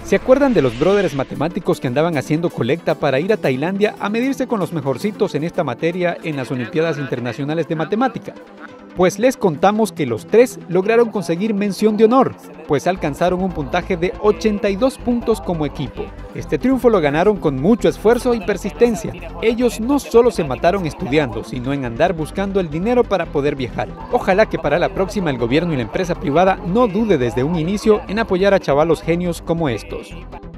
¿Se acuerdan de los brothers matemáticos que andaban haciendo colecta para ir a Tailandia a medirse con los mejorcitos en esta materia en las Olimpiadas Internacionales de Matemática? Pues les contamos que los tres lograron conseguir mención de honor, pues alcanzaron un puntaje de 82 puntos como equipo. Este triunfo lo ganaron con mucho esfuerzo y persistencia. Ellos no solo se mataron estudiando, sino en andar buscando el dinero para poder viajar. Ojalá que para la próxima el gobierno y la empresa privada no dude desde un inicio en apoyar a chavalos genios como estos.